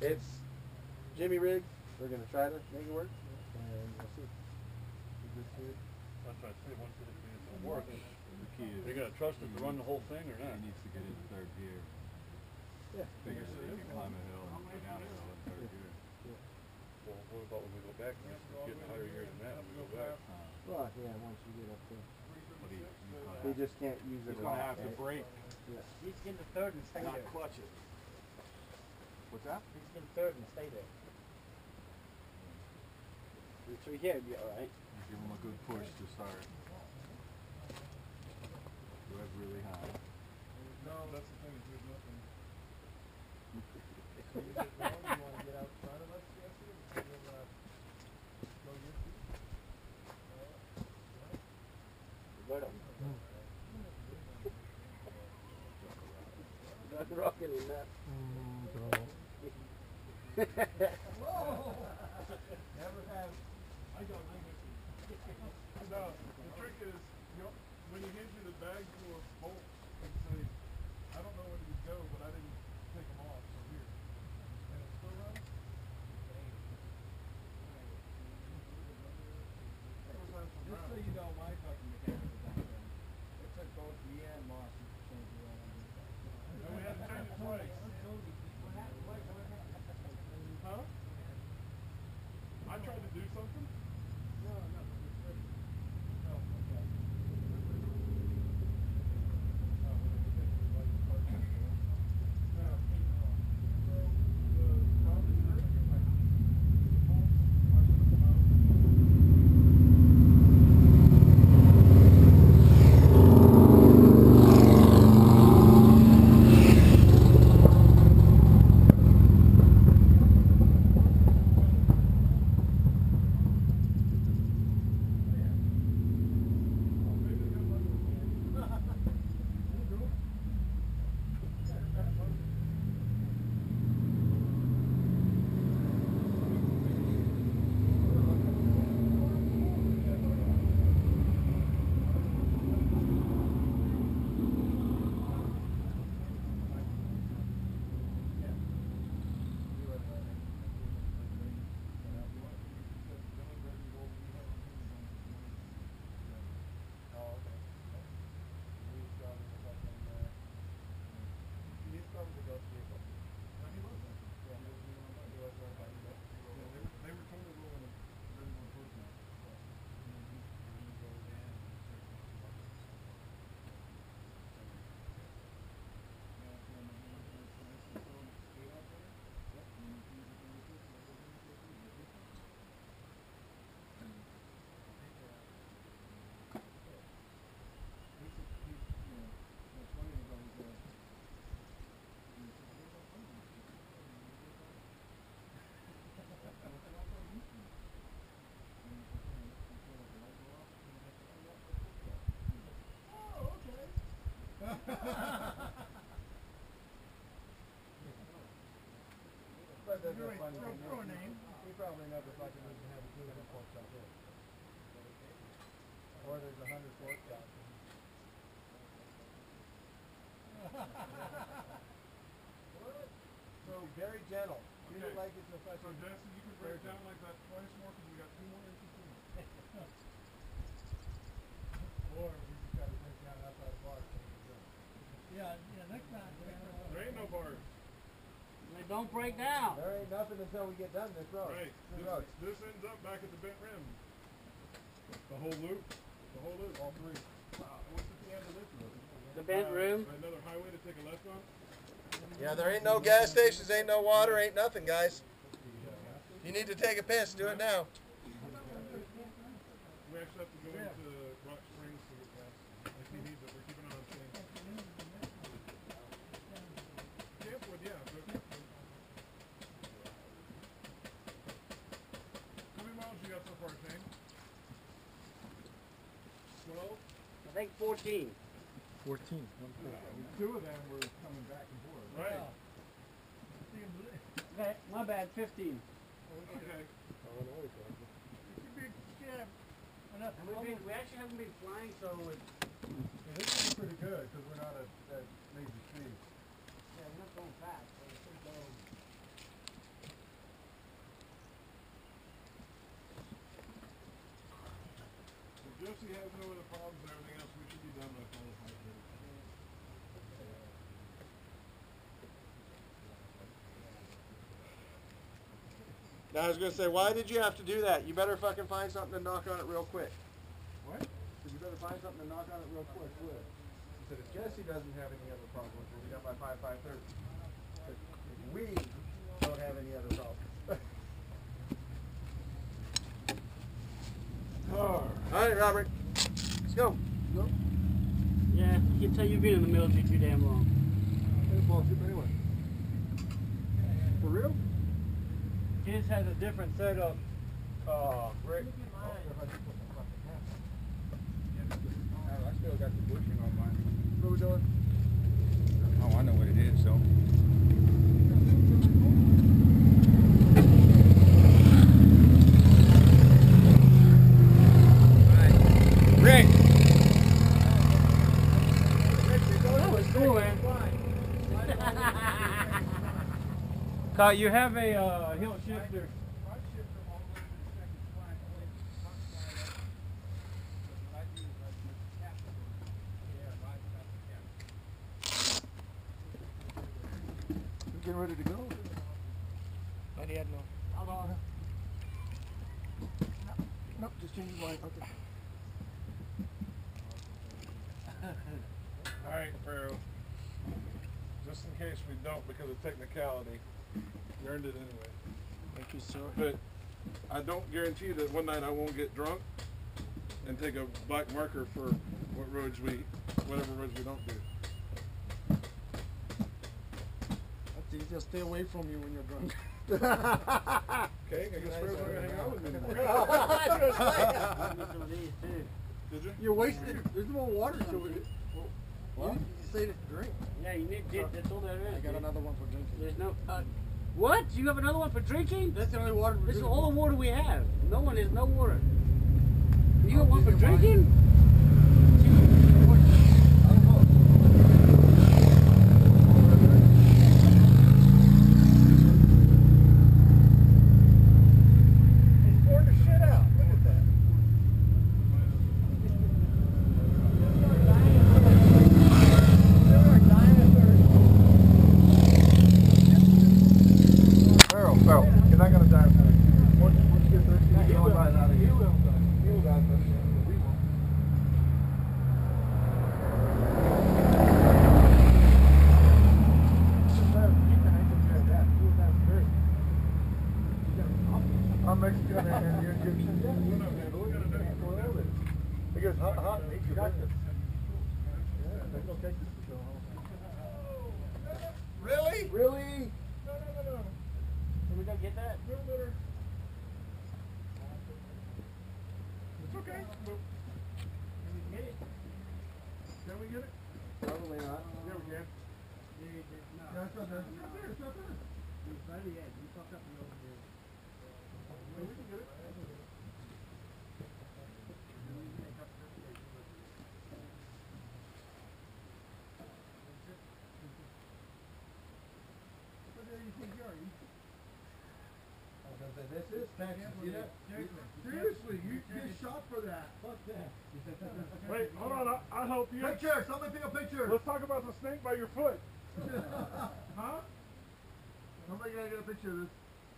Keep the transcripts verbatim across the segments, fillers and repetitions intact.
It's Jimmy rig. We're gonna try to make it work, and we'll see. That's what I say. Once it works, the key is you gotta trust it to run the whole thing or not. He needs to get into third gear. Yeah. Figure that you can climb a hill and go down a hill in third gear. Yeah. Well, what about when we go back? We get in a higher gear than that when we go back. Uh, Well, yeah. Once you get up there, but he, he's we just can't use it. He's gonna have to right? brake, Yeah. He's getting the third and stay not there. clutch it. What's that? He's getting third and stay there. So yeah, it'd be alright. Give him a good push to start. Rev really high. No, that's the thing. There's nothing. So you get wrong, you want to get out front of us, Jesse, and we'll, uh, go your feet? Right on. Not rocking in that. Never have. I don't know. No, the trick is, you know, when you hand you the bag full of bolts and say, I don't know where these go, but I didn't take them off, so here. And it still runs? Just so you know, my fucking mechanical background. It took both me and Moss to change the oil. No, we had to change it twice. Huh? I tried to do something? No, no, it's ready. Oh, okay. But that's a funny thing. Throw a name. He probably never fucking even had a clue what a pork chop is. Or there's a hundred pork chops. So very gentle. Treat it like it's a So fucking. Jesse, you can break down like that twice more because we got two more inches to go. Or we just gotta break down outside the bar. Yeah, yeah, next time. There ain't no bars. They don't break down. There ain't nothing until we get done this road. Right. This This, road. this ends up back at the bent rim. The whole loop. The whole loop. All three. Wow. What's at the end of this road? The bent Uh, rim. Another highway to take a left on? Yeah, there ain't no gas stations, ain't no water, ain't nothing, guys. You need to take a piss, do it now. We actually have to go into Rock Springs to get gas. If he needs it, we're keeping it on chain. Campwood, yeah. But, how many miles you got so far, Shane? Twelve? I think fourteen. Fourteen. Two of them were coming back and forth. Right. Okay, my bad, fifteen. Okay. And we've been, we actually haven't been flying, so it's, Yeah, this is pretty good because we're not at, at major speed. yeah, we're not going fast, so it's pretty low. he has no other problems and everything else, we should be done by fall of twenty thirty. Now I was gonna say, why did you have to do that? You better fucking find something to knock on it real quick. What? You better find something to knock on it real quick. With. He said, if Jesse doesn't have any other problems, we'll be done by five five thirty. If we don't have any other problems. All right, Robert. Let's go. Go. Yeah, I can tell you've been in the military too damn long. Anyway. For real? His has a different setup. Oh, Rick. I still got the bushing on mine. What are we doing? Oh, I know what it is, so. Rick! That was cool, man. Kyle, you have a uh, hill shifter. Getting ready to go. I did no. Hold on. Nope, just change the light. Okay. Alright, Pharaoh. Just in case we don't because of technicality, you earned it anyway. Thank you, sir. But I don't guarantee that one night I won't get drunk and take a black marker for what roads we, whatever roads we don't do. That's easy. I'll stay away from you when you're drunk. Okay, I guess Pharaoh's not gonna hang out with me anymore. Some of these too. Did you? You're wasting. There's more water to it. What? You say to drink. Yeah, you need to. That's all there is. I got dude. another one for drinking. There's no. Uh, what? You have another one for drinking? That's the only water. This is all the water we have. No one is no water. You got one for drinking? I'm Mexican and you're Egyptian. Because hot, hot, you got this. There's no Texas to show home. Really? Really? No, no, no, no. Can we go get that? No, no, no. It's okay. We'll- Can we get it? Can we get it? Probably not. Yeah, we can. No, it's not there. It's not there, it's not there. No, we can get it. What do you think you are? You- I was gonna say, this is Texas. See that? Seriously, you get shot for that. Fuck that. Wait, hold on. I, I'll help you. Picture! Somebody take a picture! Let's talk about the snake by your foot. Huh? Somebody gotta get a picture of this.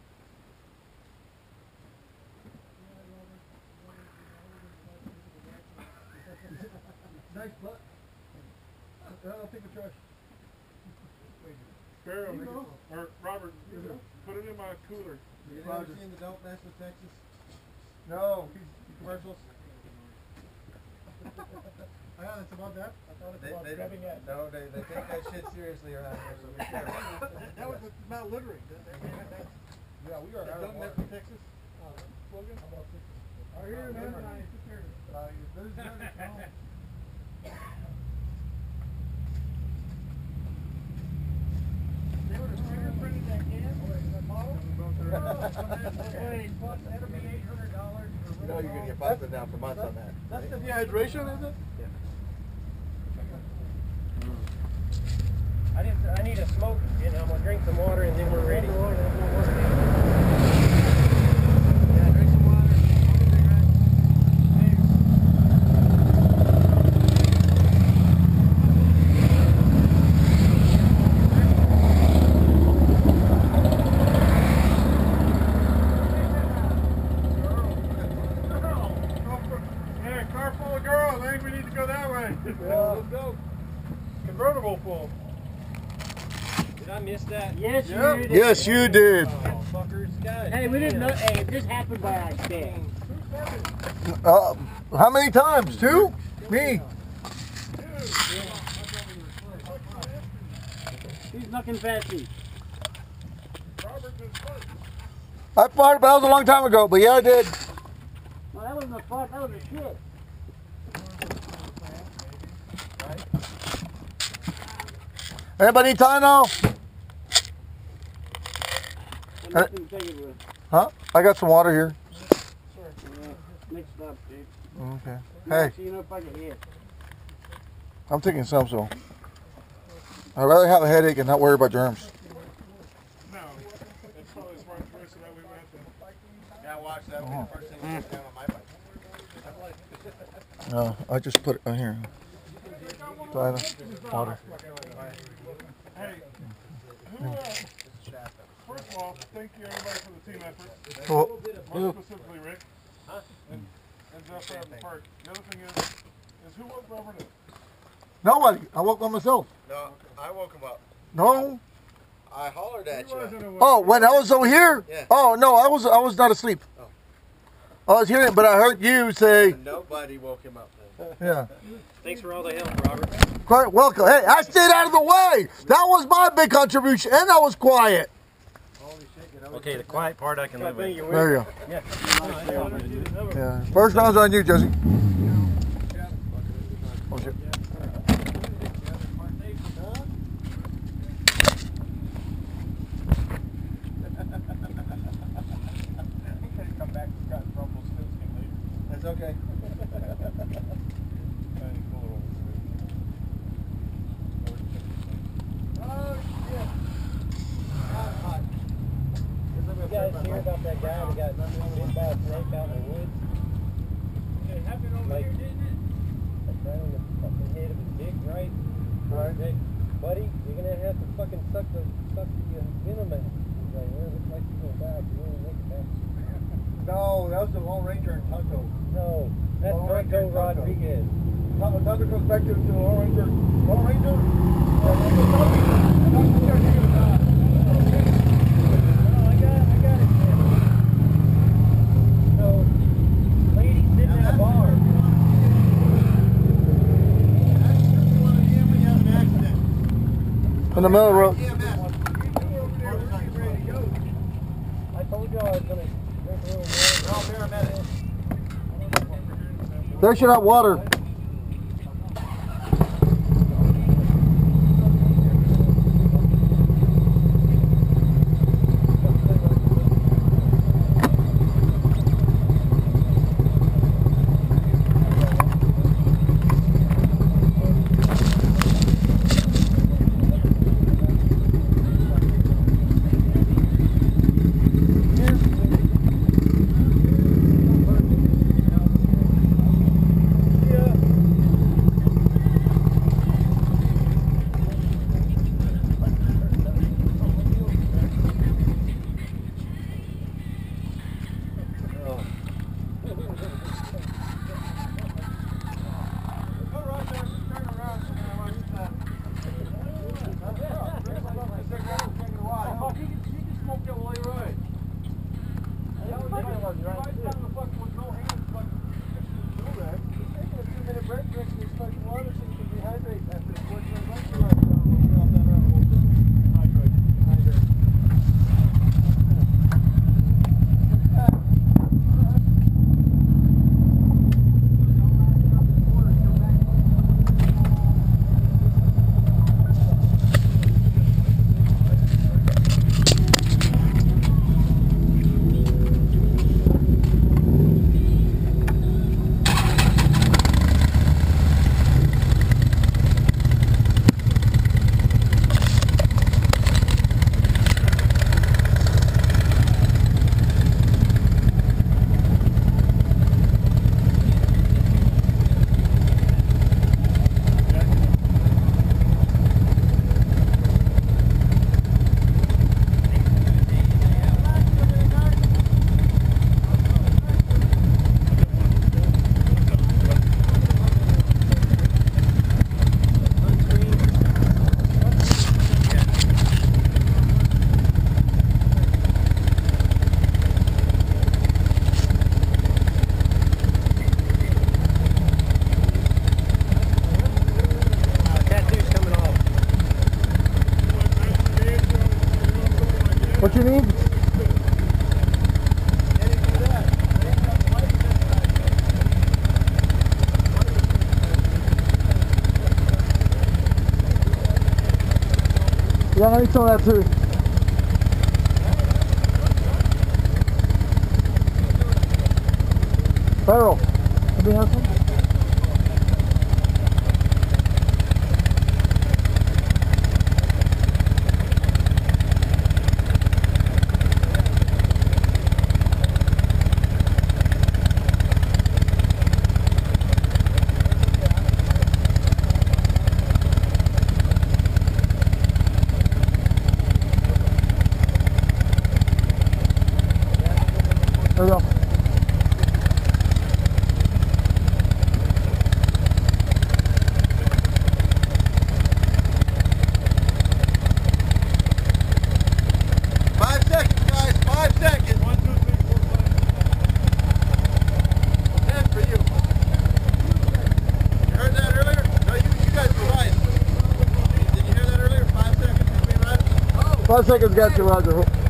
Nice butt. I'll take the trash. Pharaoh, You know. or Robert, put it in my cooler. You never seen the Don't Mess with Texas? No, he's commercials. I know, it's about that. I thought it's They- about they- grabbing that. No, they, they take that shit seriously around here, so be careful. That was about littering. Yeah, we are out of Don't mess water. with Texas. Uh, slogan? How about six? I hear you, man. Uh, there's very small. They would have fingerprinted that can. Oh, wait, is that bottle? Hey, plus that'll be eight hundred dollars. You know you're gonna get busted down for months on that. That's the dehydration, is it? I didn't. I need a smoke. You know, I'm gonna drink some water and then we're ready. Yeah, drink some water. I think we need to go that way. Well, let's go. Convertible full. Did I miss that? Yes, Yep. you did. Yes, you did. Oh, fuckers. God. Hey, we didn't know. Hey, this happened by accident. Uh, how many times? Two? Me. He's looking fancy. Robert just first. I farted, but that was a long time ago. But yeah, I did. No, that wasn't a fart. That was a shit. Anybody need Tylenol? And nothing to take it with. Huh? I got some water here. Yeah, mixed up, dude. Okay. Hey, So you know if I can hear. I'm taking some, so I'd rather have a headache and not worry about germs. No, that's probably a smart choice so that we went to. Yeah, watch that. Will be the first thing that goes down on my bike. No, I just put it on here. Tyler, water. Hey, who, uh, first of all, thank you everybody for the team effort. Well, More specifically, Rick. And, and Jeff out in the park. The other thing is, is who woke Robert up? nobody. I woke by myself. No, I woke him up. No. I hollered at He wasn't you. awake. Oh, when I was over here? Yeah. Oh no, I was I was not asleep. Oh. I was hearing, but I heard you say, Nobody woke him up then. yeah. Thanks for all the help, Robert. Quite welcome. Hey, I stayed out of the way. That was my big contribution, and I was quiet. Okay, the quiet part I can live with. There you go. Yeah. Yeah. First round's on you, Jesse. Oh, shit. Come back to Scott and Rumble still skin later. That's okay. You guys hear about that guy that got bit by a snake out in the woods? It happened over Like- here, didn't it? Like right on the fucking head of his dick, right? Right. Hey, buddy, you're gonna have to fucking suck the suck the uh, venom out. He's like, well, it looks like you're gonna die. You won't make it back. No, that was the Lone Ranger and Tonto. No, that's Lone Ranger Tonto and Tonto. Rodriguez. Tonto Tonto goes back to the Lone Ranger. Lone Ranger? Oh, I got, I got it. Man. So, lady sitting in a bar. In the middle of the road. I told you I was gonna drink a little more. They should have water. Yeah. Yeah, I need some of that too. Farrell, let me have some. There we go. Five seconds, guys. Five seconds. One, two, three, four, five. Ten for you. You heard that earlier? No, you, you guys were right. Did you hear that earlier? Five seconds between runs? Five seconds got you, Roger.